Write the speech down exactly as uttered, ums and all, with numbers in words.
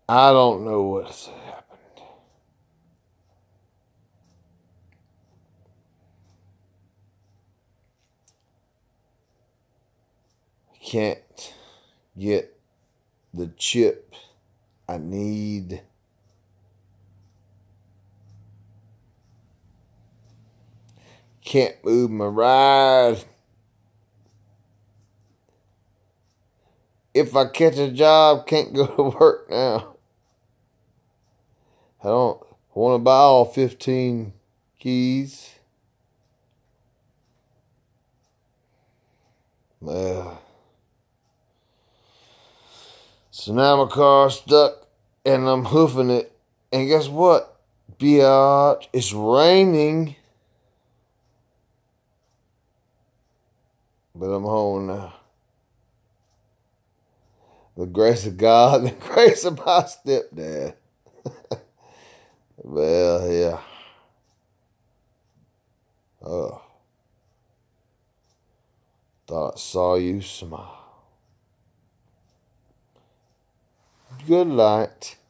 I don't know what's happened. I can't get the chip I need. Can't move my ride. If I catch a job, can't go to work now. I don't want to buy all fifteen keys. Well, so now my car's stuck and I'm hoofing it. And guess what? Biatch, it's raining. But I'm home now. The grace of God, the grace of my stepdad. Well, yeah. Oh. Thought I saw you smile. Good night.